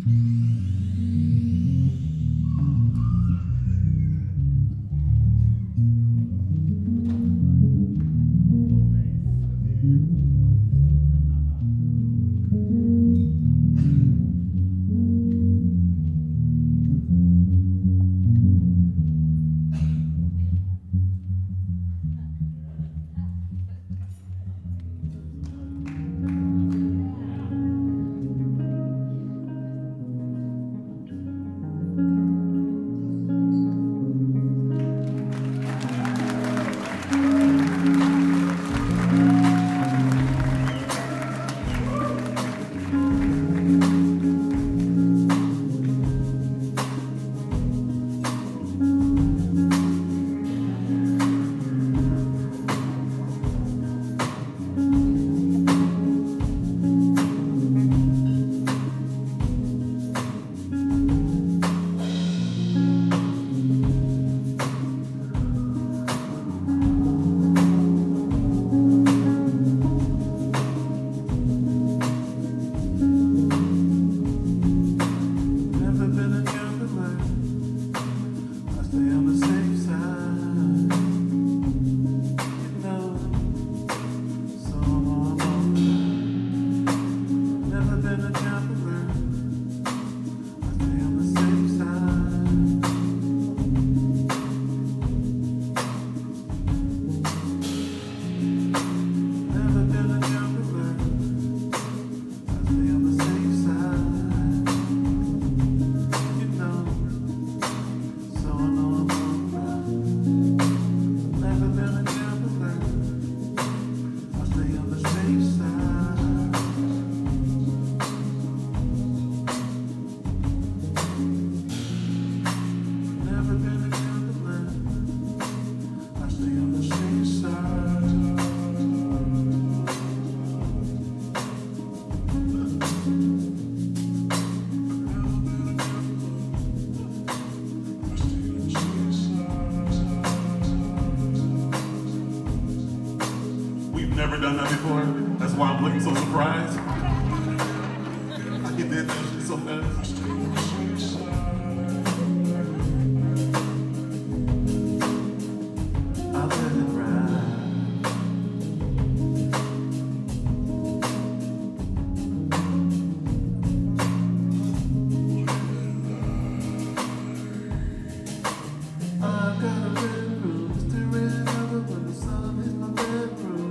Never done that before. That's why I'm looking so surprised. I did that shit so fast. I'll let it ride. I've got a red room, staring over when the sun hits my bedroom.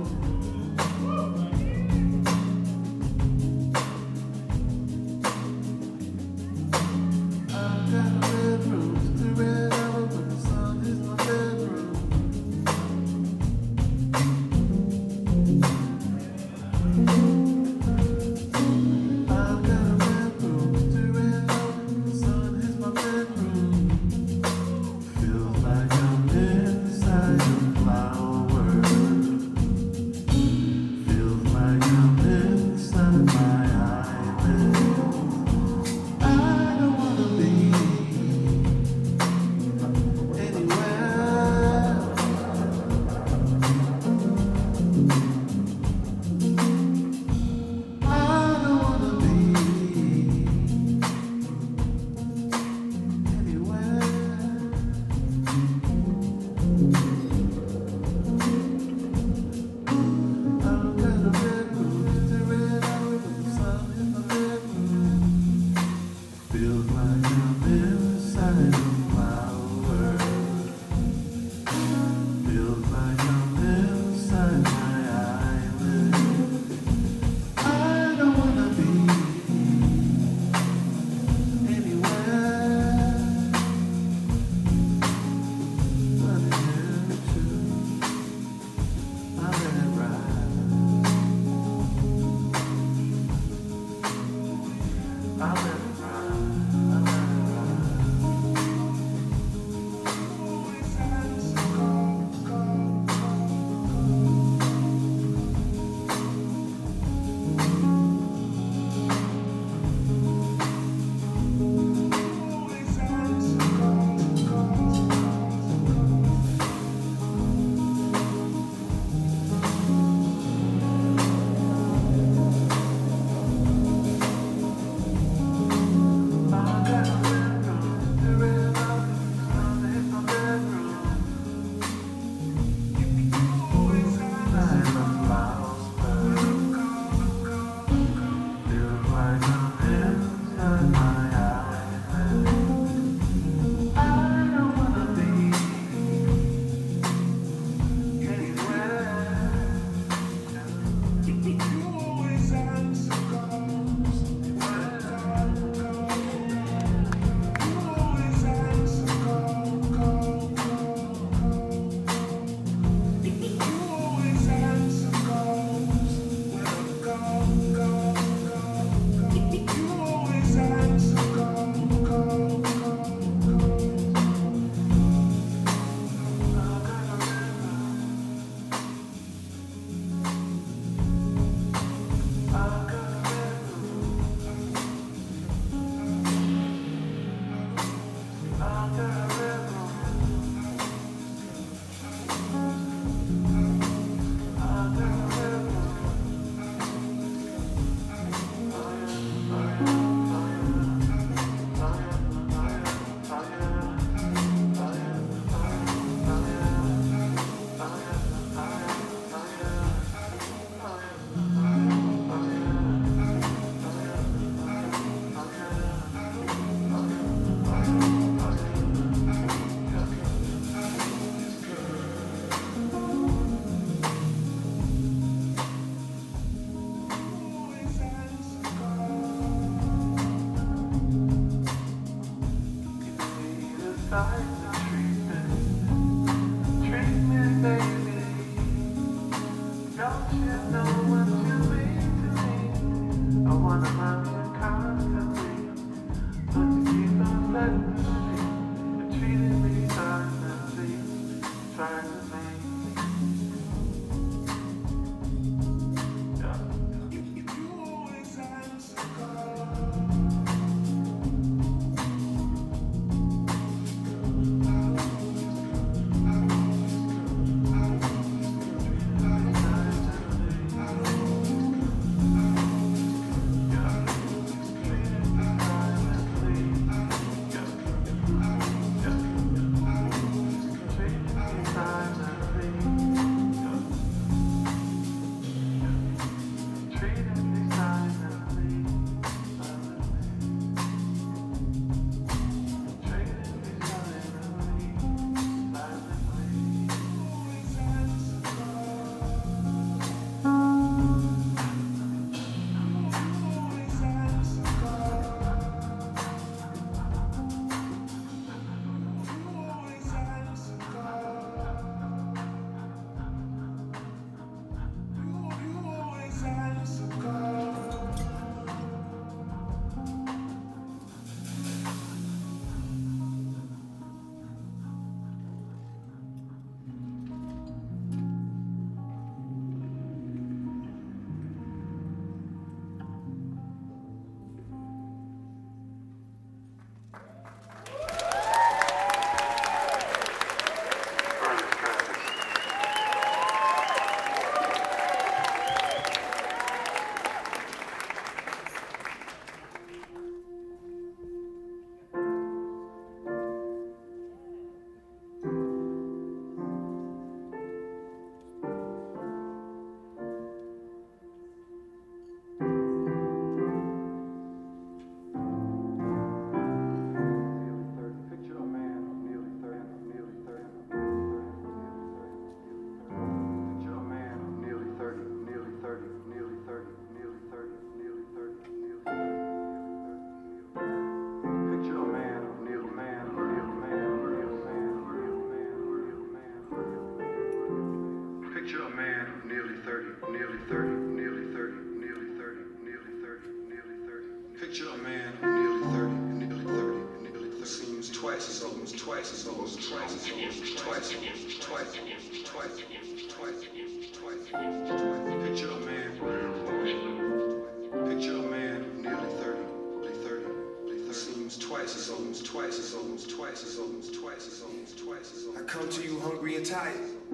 I come to you hungry and tired.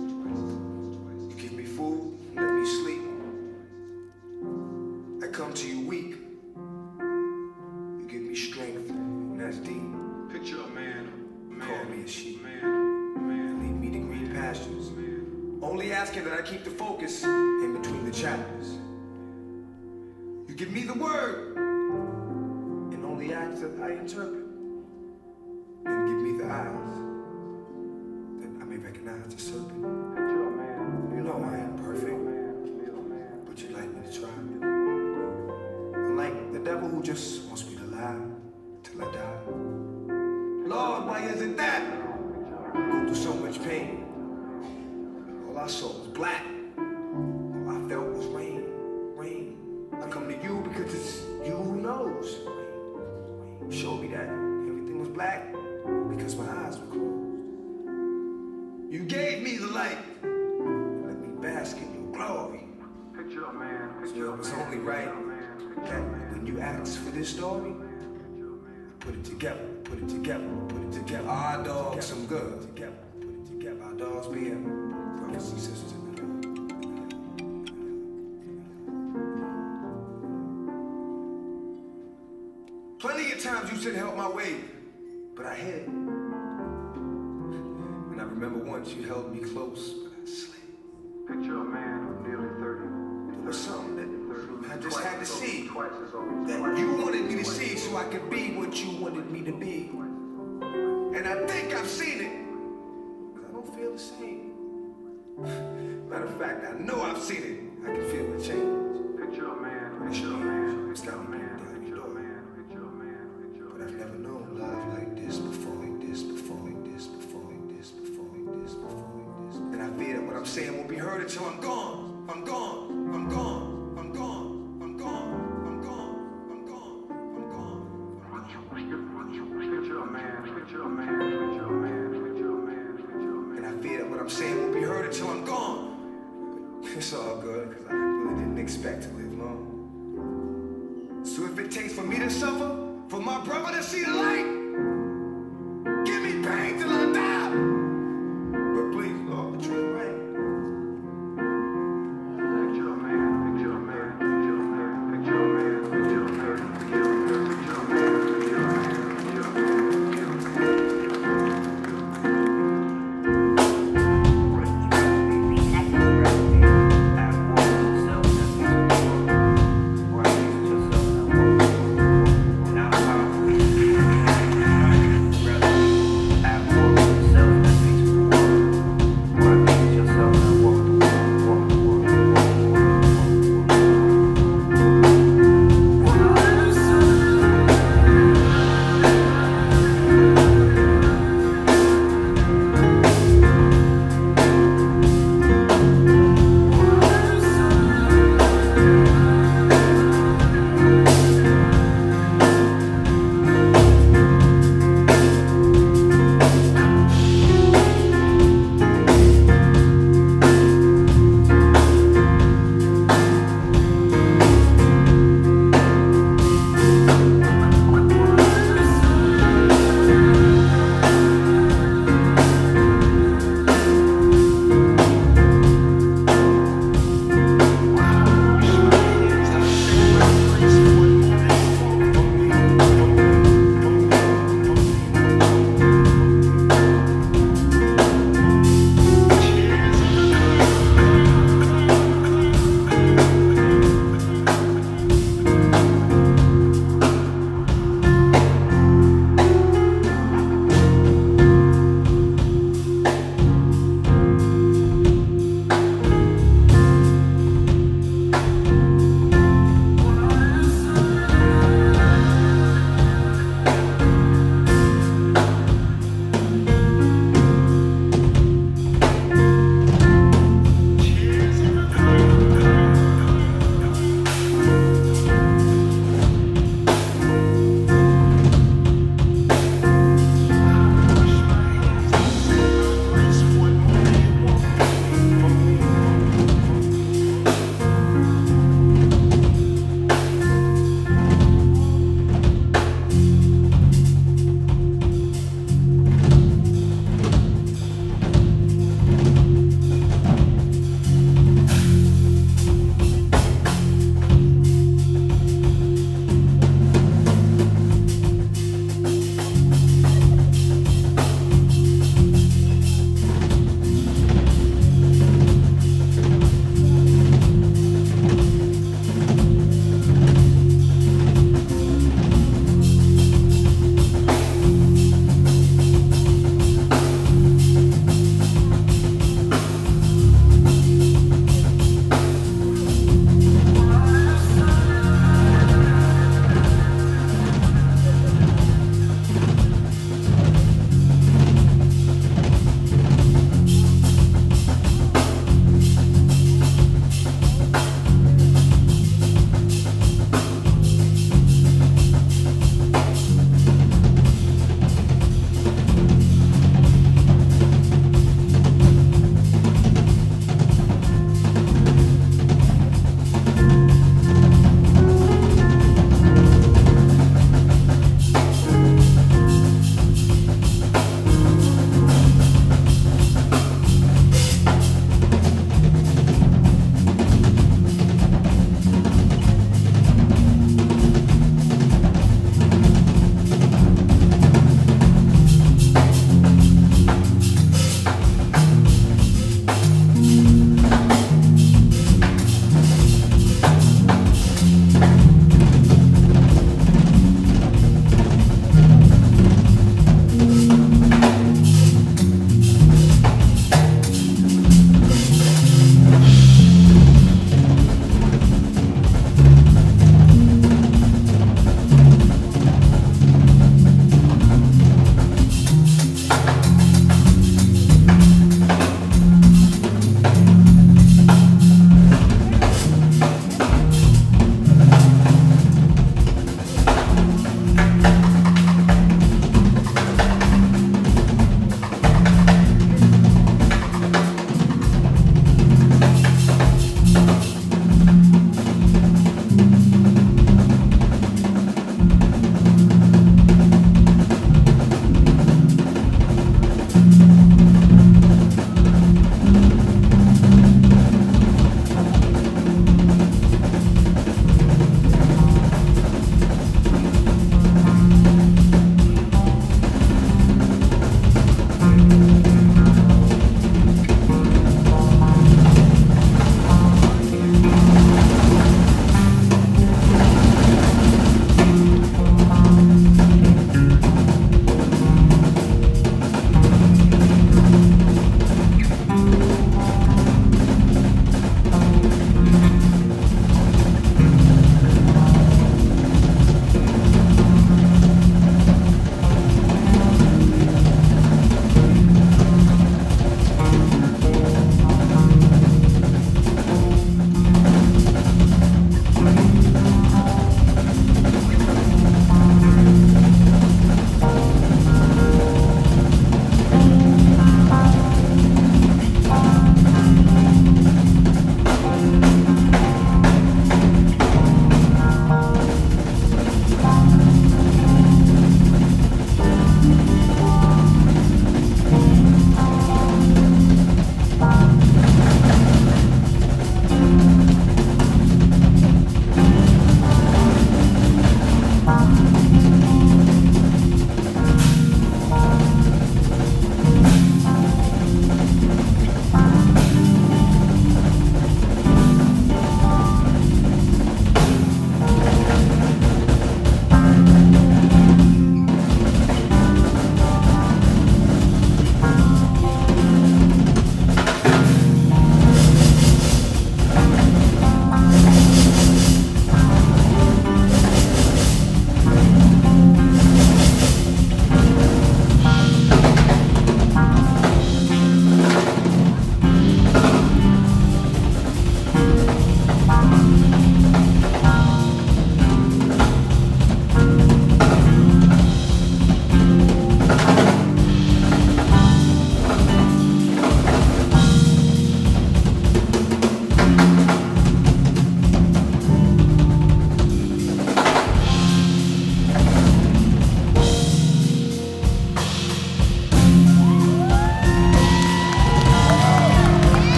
You give me food, let me sleep. I come to you weak. You give me strength, and that's deep. Picture a man, Call me a sheep. man. Lead me to green pastures. Only asking that I keep the focus in between the chapters. You give me the word, and only ask that I interpret. And give me the eyes that I may recognize the serpent. You know I ain't perfect, but you'd like me to try. I'm like the devil who just wants me to lie till I die. Lord, why is it that I go through so much pain? All I saw was black. All I felt was rain, rain. I come to you because it's you who knows. You showed me that everything was black because my eyes were closed. You gave me the light. Let me bask in your glory. Picture a man, So it was only right that when you asked for this story, put it together, put it together, put it together. Our dogs, some good. Together, put it together. Our dogs being brothers and sisters in the Lord. Plenty of times you said help my way, but I hid. And I remember once you held me close, but I slid. Picture a man of nearly 30. There was something that I just had to see, that you wanted me to see so I could be what you wanted me to be. And I think I've seen it, but I don't feel the same. Matter of fact, I know I've seen it. I can feel the change. Picture a man, Picture a man, it's got me down picture your a door. man, picture a man, picture a But I've never known love like this before, like this before. saying won't be heard until I'm gone. I'm gone. I'm gone. I'm gone. I'm gone. I'm gone. I'm gone. I'm gone. Picture a man, picture a man, picture a man, picture a man, picture a man. And I fear that what I'm saying won't be heard until I'm gone. But it's all good, because I really didn't expect to live long. So if it takes for me to suffer, for my brother to see the light, give me pain till I die. But please, Lord, treat me right. Picture a man, picture a man, picture a man, picture a man, picture a man, picture a man, picture a man, picture a man, picture a man, picture a man.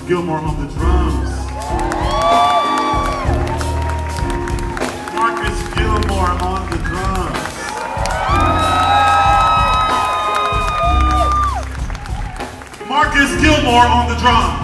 Gilmore on the drums. Marcus Gilmore on the drums. Marcus Gilmore on the drums.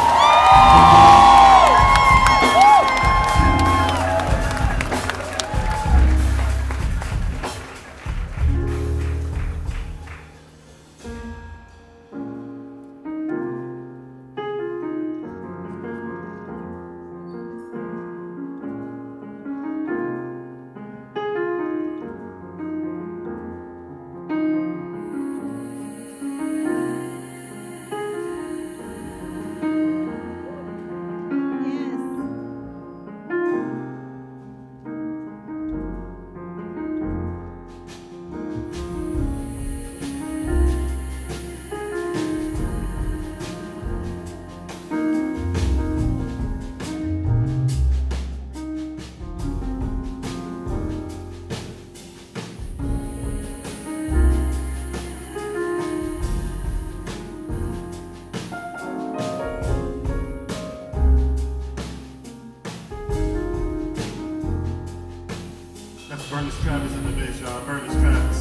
Bernice Travis in the bass, y'all. Bernice Travis.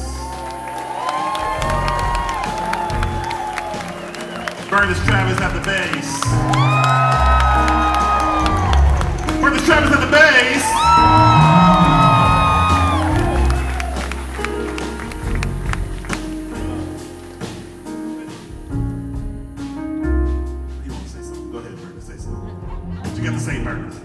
Bernice Travis at the bass. Bernice Travis at the bass. You want to say something? Go ahead, Bernice. Say something. What you got to say, Bernice?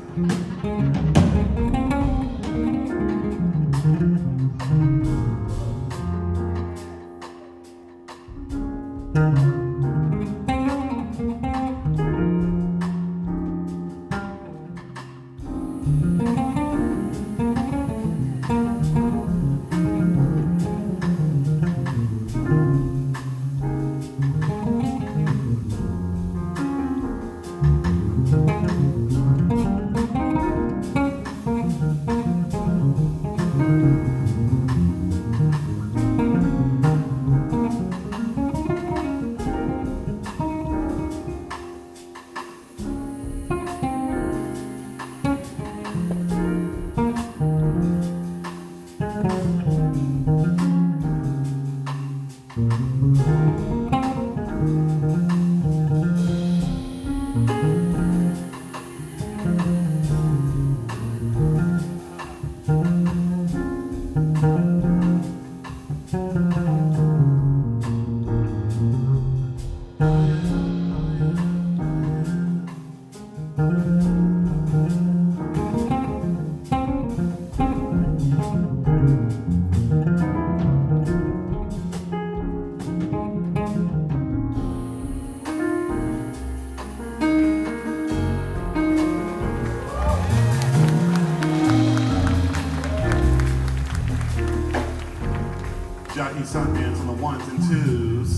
Jockey Sundance on the ones and twos.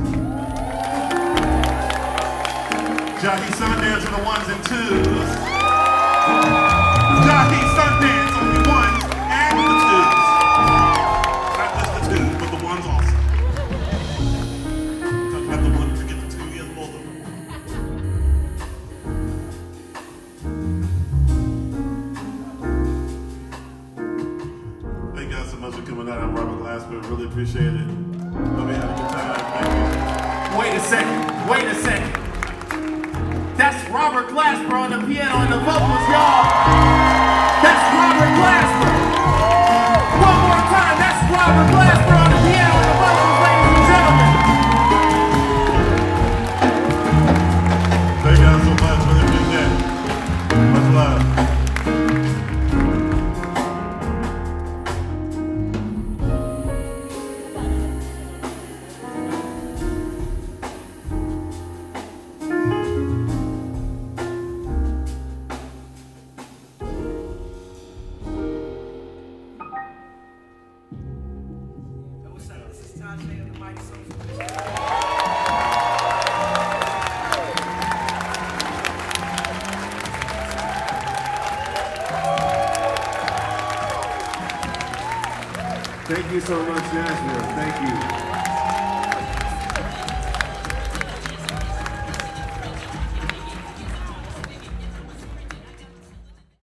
Jockey Sundance on the ones and twos. Jockey Sundance on the ones and the twos. Not just the twos, but the ones also. Talk about the one, forget the two, yes, both of them. Thank you guys so much for coming out. I'm Robert Glasper. Really appreciate it. Hope you had a good time. Thank you. Wait a second. That's Robert Glasper on the piano and the vocals, y'all. That's Robert Glasper. One more time. That's Robert Glasper on the piano and the vocals, ladies and gentlemen. Thank you guys so much. Really appreciate it. Much love. Thank you so much, Nashville. Thank you.